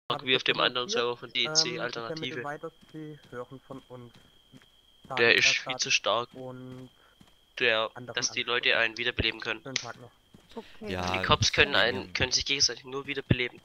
wie auf dem anderen Server von DEC Alternative. Der ist viel zu stark, dass die Leute einen wiederbeleben können. Okay. Ja, Die Cops können wegen können sich gegenseitig nur wiederbeleben,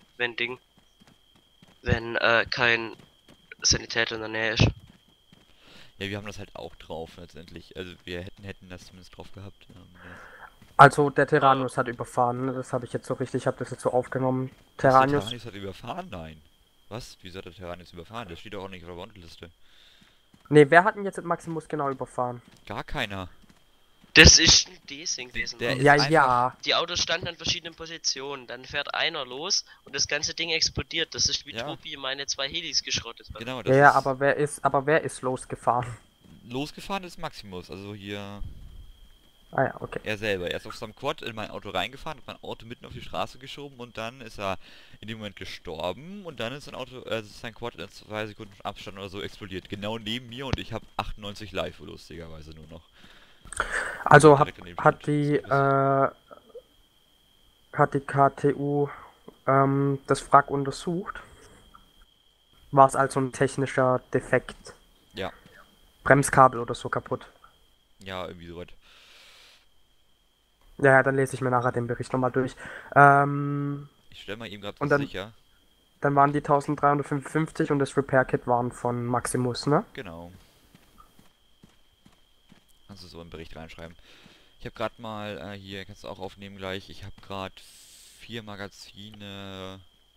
wenn kein Sanitäter in der Nähe ist. Ja, wir haben das halt auch drauf letztendlich. Also wir hätten das zumindest drauf gehabt. Also der Terranus hat überfahren, ne? Das habe ich jetzt so richtig, ich habe das jetzt so aufgenommen. Der Terranus. Terranus hat überfahren? Nein. Was? Wieso hat der Terranus überfahren? Das steht doch auch nicht auf der Wandeliste. Ne, wer hat denn jetzt Maximus genau überfahren? Gar keiner. Das ist ein Desing gewesen. Der ist Ja, einfach- ja. Die Autos standen an verschiedenen Positionen. Dann fährt einer los und das ganze Ding explodiert. Das ist wie Ja. Tobi meine 2 Helis geschrottet hat. Genau, Ja, das ja, ist aber wer ist losgefahren? losgefahren ist Maximus. Also hier Ah ja, okay. er selber. Er ist auf seinem Quad in mein Auto reingefahren, hat mein Auto mitten auf die Straße geschoben und dann ist er in dem Moment gestorben und dann ist sein Quad in 2 Sekunden Abstand oder so explodiert. Genau neben mir und ich habe 98 Live, lustigerweise nur noch. Also Direkt daneben hat stand. die KTU das Wrack untersucht? War es also ein technischer Defekt? Ja. Bremskabel oder so kaputt? Ja, irgendwie so was. Ja, dann lese ich mir nachher den Bericht nochmal durch. Ich stelle mal eben gerade Und was dann- sicher. Dann waren die 1355 und das Repair Kit waren von Maximus, ne? Genau. Kannst du so einen Bericht reinschreiben. Ich habe gerade mal, hier kannst du auch aufnehmen gleich, ich habe gerade 4 Magazine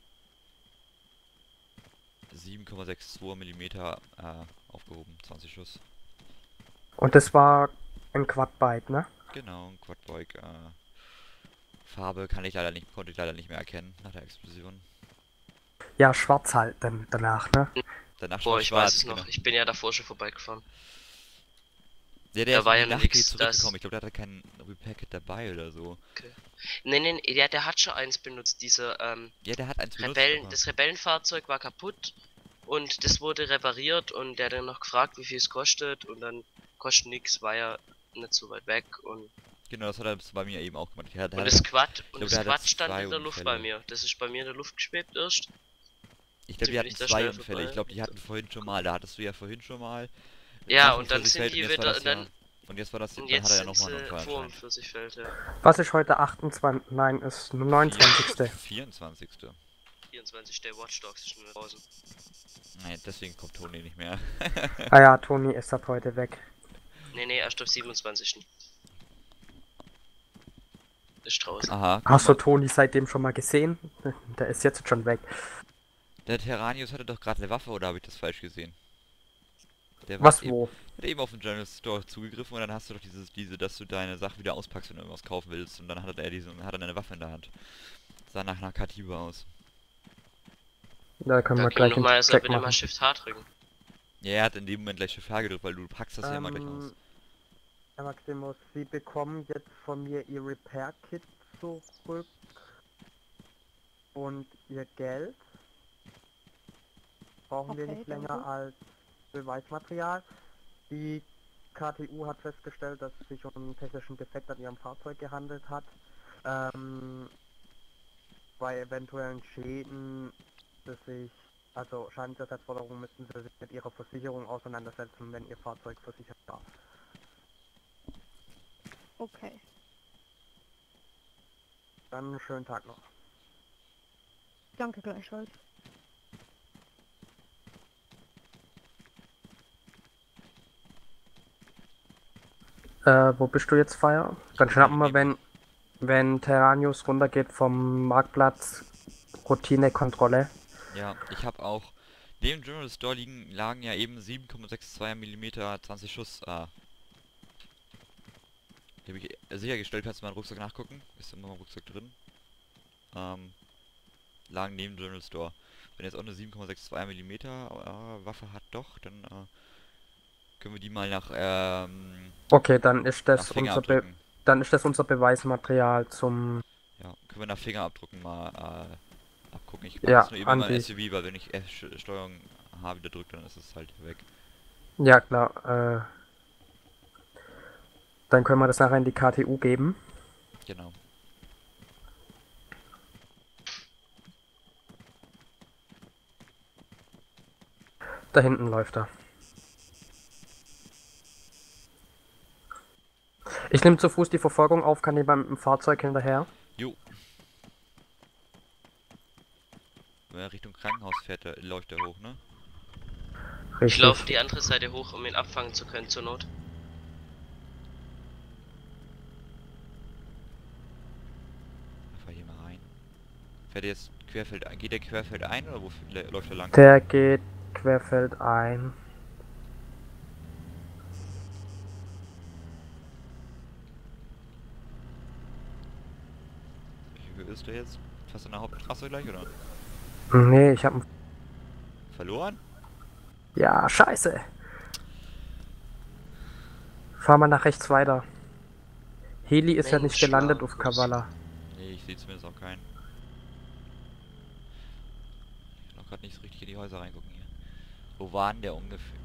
7,62 mm aufgehoben, 20 Schuss. Und das war ein Quadbike, ne? Genau, ein Quadbike. Farbe konnte ich leider nicht mehr erkennen nach der Explosion. Ja, schwarz halt dann danach, ne? Danach Boah, schon ich schwarz, weiß es noch. genau. Ich bin ja davor schon vorbeigefahren. Der da ist war in ja die noch Nacht nix, zurückgekommen. Ich glaube, der hatte kein Repair-Kit dabei oder so. Nee, der hat schon eins benutzt. Ja, der hat eins benutzt, aber- Das Rebellenfahrzeug war kaputt und das wurde repariert und der hat dann noch gefragt, wie viel es kostet und dann kostet nix, war ja nicht so weit weg und Genau, das hat er bei mir eben auch gemacht. das Quad glaub, der hatte stand 2 in der Luft Unfälle. bei mir. Das ist bei mir in der Luft geschwebt erst. Ich glaube, die Sind hatten nicht da 2 schnell Unfälle. vorbei? Ich glaube, die hatten vorhin schon mal. Da hattest du ja vorhin schon mal. Ja, nach dem und dann sind 40 die Feld, und jetzt war wieder das und jetzt war das, und dann jetzt hat er ja sind nochmal einen sie Unfall vor dem anscheinend. 40 ja. Was ist heute 28? Nein, ist 29. 24. 24. Der Watch Dogs ist nur draußen. Nein, deswegen kommt Toni nicht mehr. Ah ja, Toni ist ab heute weg. Nee, erst am 27. Ist draußen. Aha. guck Hast du mal, Toni seitdem schon mal gesehen? Der ist jetzt schon weg. der Terranius hatte doch gerade eine Waffe, oder habe ich das falsch gesehen? Der Was, eben, wo? hat eben auf den General Store zugegriffen und dann hast du doch dass du deine Sachen wieder auspackst, wenn du irgendwas kaufen willst. Und dann hat er eine Waffe in der Hand. Sah nach Katiba aus. Da können wir Da gleich können wir einen mal Check bitte mal machen. Shift H drücken. Ja, er hat in dem Moment gleich Shift H gedrückt, weil du packst das ja immer gleich aus. Herr Maximus, Sie bekommen jetzt von mir Ihr Repair-Kit zurück und Ihr Geld. Brauchen wir Okay, nicht länger danke. als Beweismaterial. Die KTU hat festgestellt, dass es sich um einen technischen Defekt an Ihrem Fahrzeug gehandelt hat. Bei eventuellen Schäden, also Schadensersatzforderungen müssten Sie sich mit Ihrer Versicherung auseinandersetzen, wenn Ihr Fahrzeug versichert war. Okay. Dann einen schönen Tag noch. Danke gleichfalls. Wo bist du jetzt, Feier? Dann schnappen wir, wenn Terranius runtergeht vom Marktplatz, Routinekontrolle. Ja, ich habe auch. Neben dem General Store lagen ja eben 7,62 mm 20 Schuss. Die habe ich sichergestellt, kannst du mal im Rucksack nachgucken. Ist immer im Rucksack drin. Lagen neben dem General Store. Wenn jetzt auch eine 7,62 mm Waffe hat, doch, dann können wir die mal nach Okay, dann ist nach das Fingerabdrücken. unser Beweismaterial zum... Ja, können wir nach Fingerabdrücken mal abgucken. Ich Ja, mach das nur eben mal Andi. SUV, weil wenn ich Steuerung H wieder drücke, dann ist es halt weg. Ja, klar. Dann können wir das nachher in die KTU geben. Da hinten läuft er. Ich nehme zu Fuß die Verfolgung auf, kann jemand mit dem Fahrzeug hinterher? Jo. Wenn er Richtung Krankenhaus fährt, läuft er hoch, ne? Ich Richtig. laufe die andere Seite hoch, um ihn abfangen zu können zur Not. Fahr hier mal rein. Fährt er jetzt querfeldein? Geht der querfeldein oder wo läuft er lang? Der geht querfeldein. Wie ist der jetzt? Fast an der Hauptstraße gleich, oder? Nee, ich hab... Verloren? Ja, scheiße. Fahr mal nach rechts weiter. Heli ist ja nicht Mensch, gelandet auf Markus. Kavala. Nee, ich sehe zumindest auch keinen. Ich kann noch gerade nicht so richtig in die Häuser reingucken hier. Wo war denn der ungefähr?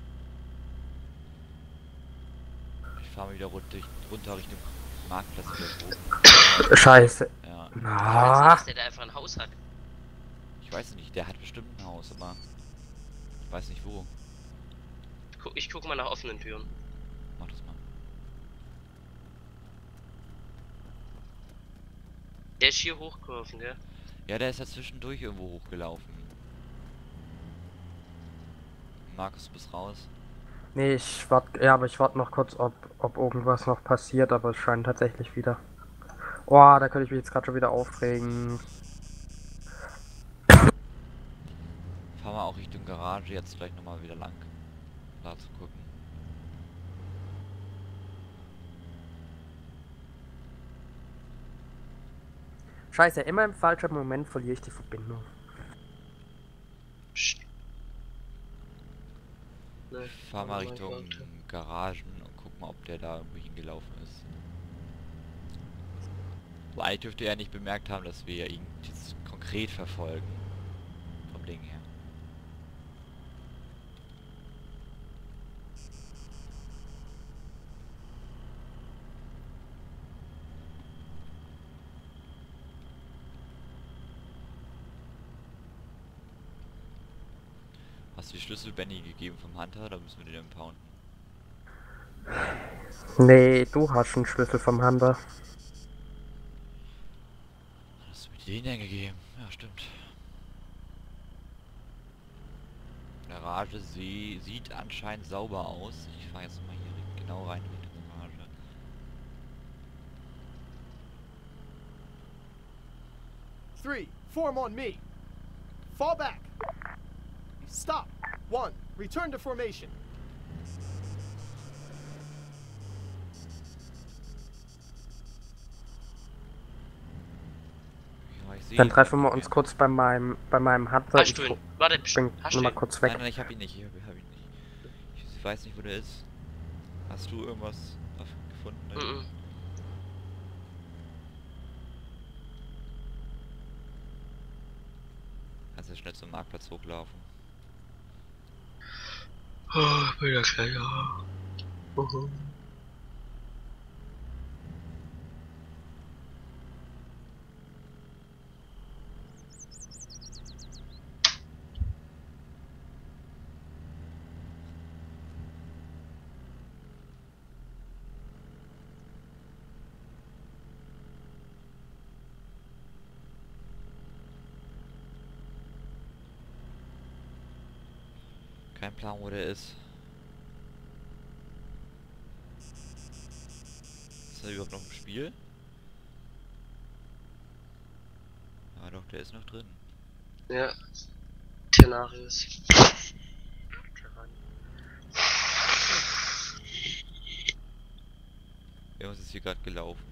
Ich fahre mal wieder runter Richtung Marktplatz wieder hoch. Scheiße. Ja, Ah, Dass der da einfach ein Haus hat. ich weiß nicht, der hat bestimmt ein Haus, aber ich weiß nicht wo. Ich guck mal nach offenen Türen. Mach das mal. Der ist hier hochgeworfen, gell? Ja, der ist ja zwischendurch irgendwo hochgelaufen. Markus, du bist raus. nee, aber ich warte noch kurz, ob irgendwas noch passiert, aber es scheint tatsächlich wieder. Oh, da könnte ich mich jetzt gerade schon wieder aufregen. Fahr mal auch Richtung Garage jetzt gleich nochmal wieder lang. Da zu gucken. Scheiße, immer im falschen Moment verliere ich die Verbindung. Psst. Ne, Fahr mal oh mein Richtung Gott. Garagen und guck mal, ob der da irgendwie hingelaufen ist. So, eigentlich dürfte er nicht bemerkt haben, dass wir ihn jetzt konkret verfolgen. Vom Ding her. Hast du die Schlüssel Benny gegeben vom Hunter, oder müssen wir den impounden? Nee, du hast einen Schlüssel vom Hunter. Hast du mir den denn gegeben? Ja, stimmt. Garage sieht anscheinend sauber aus. Ich fahre jetzt mal hier genau rein in die Garage. Three, form on me. Fall back. Stop. 1, return to formation. Ja, ich sehe Dann ihn. treffen wir uns kurz bei meinem Hunter. Hast du ihn? Warte, Spring hast nur du mal ihn? kurz Nein, weg. nein, ich hab ihn nicht. Ich hab ihn nicht. Ich weiß nicht, wo der ist. Hast du irgendwas gefunden? Mhm. Kannst du schnell zum Marktplatz hochlaufen? Oh, bin ja gleich, ja. Kein Plan, wo der ist. Ist er überhaupt noch im Spiel? Ja doch, der ist noch drin. Ja. Tenarius. Irgendwas ist hier gerade gelaufen.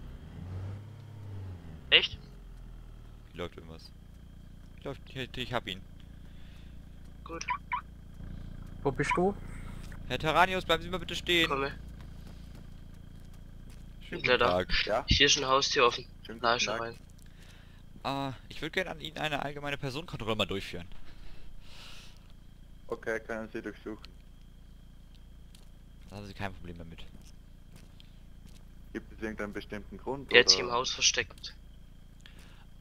Echt? Hier läuft irgendwas. Hier läuft, hier, ich hab ihn. Gut, Wo bist du? Herr Terranius, bleiben Sie mal bitte stehen. komme. Schönen Der guten da. Tag. Ja, Hier ist ein Haustür offen. schönen Da guten ist er Tag. rein. Ich würde gerne an Ihnen eine allgemeine Personenkontrolle mal durchführen. Okay, können Sie durchsuchen. Da haben Sie kein Problem damit. Gibt es irgendeinen bestimmten Grund? Der hat sich im Haus versteckt.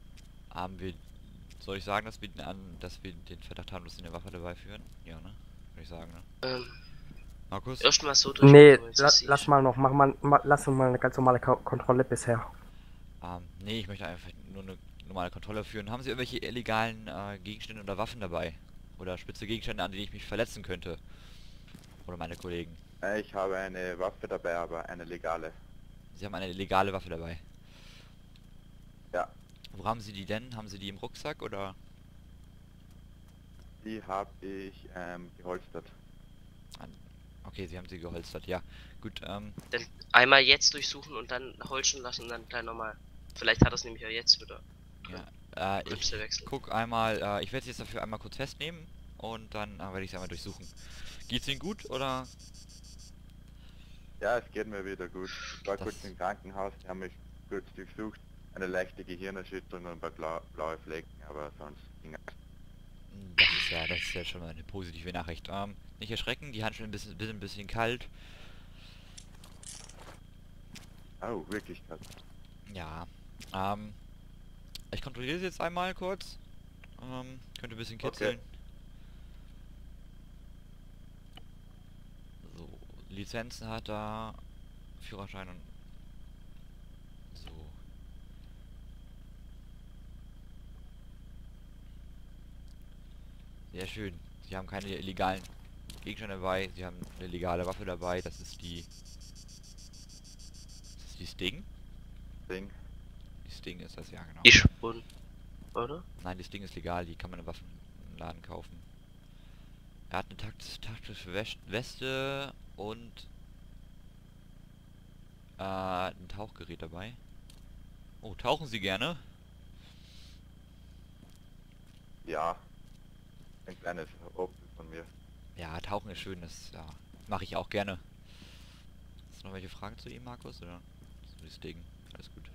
Haben wir... Soll ich sagen, dass wir den Verdacht haben, dass Sie eine Waffe dabei führen? Ja, ne? würde ich sagen, ne? Markus? Erstmal so Nee, durchkommen, so sicher. lass mal noch, lass uns mal eine ganz normale Kontrolle bisher. Nee, ich möchte einfach nur eine normale Kontrolle führen. Haben Sie irgendwelche illegalen Gegenstände oder Waffen dabei? Oder spitze Gegenstände, an denen ich mich verletzen könnte? Oder meine Kollegen? Ich habe eine Waffe dabei, aber eine legale. Sie haben eine legale Waffe dabei. Ja. Wo haben Sie die denn? Haben Sie die im Rucksack oder? Die habe ich geholstert. Okay, Sie haben sie geholstert, ja. Gut, Dann einmal jetzt durchsuchen und dann holschen lassen und dann gleich nochmal. Vielleicht hat er es nämlich ja jetzt wieder. ich Bremse wechseln. guck einmal, ich werde sie jetzt dafür einmal kurz festnehmen und dann werde ich sie einmal durchsuchen. Geht's Ihnen gut oder? Ja, es geht mir wieder gut. Ich war Das- kurz im Krankenhaus, die haben mich kurz durchsucht. Eine leichte Gehirnerschütterung und ein paar blaue Flecken, aber sonst ging es. Das ist ja schon mal eine positive Nachricht. Nicht erschrecken, die Handschuhe sind ein bisschen kalt. Oh, wirklich krass. Ja. Ich kontrolliere sie jetzt einmal kurz. Könnte ein bisschen kitzeln. So, Lizenzen hat er, Führerschein und so. Sehr schön. Sie haben keine illegalen Gegenstände dabei. Sie haben eine legale Waffe dabei. Das ist die Sting. Ding. Die Sting ist das, ja genau. Ich schon. Oder? Nein, das Ding ist legal. Die kann man im Waffenladen kaufen. Er hat eine taktische Weste und ein Tauchgerät dabei. Oh, tauchen Sie gerne? Ja. Ein kleines Opel von mir. Ja, tauchen ist schön. Das ja, mache ich auch gerne. Hast du noch welche Fragen zu ihm, Markus? Oder so das Ding? Alles gut.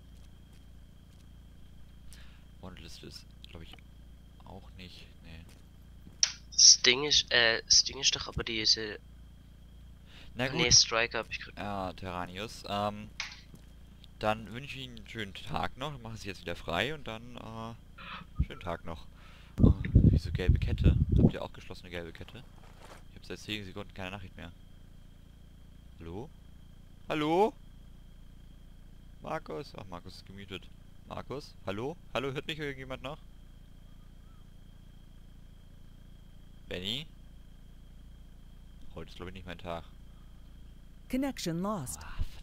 Wandeliste ist, glaube ich, auch nicht. Nee. Sting ist doch aber diese. Na gut. Nee, Striker hab ich gerade. Ja, Terranius. Dann wünsche ich Ihnen einen schönen Tag noch. Dann machen Sie jetzt wieder frei und dann, schönen Tag noch. Wieso gelbe Kette? Habt ihr auch geschlossene gelbe Kette? Ich habe seit 10 Sekunden keine Nachricht mehr. Hallo? Hallo? Markus? Ach, Markus ist gemutet. Markus? Hallo? Hallo, hört mich irgendjemand noch? Benny? Heute ist glaube ich nicht mein Tag. Connection lost. Ah,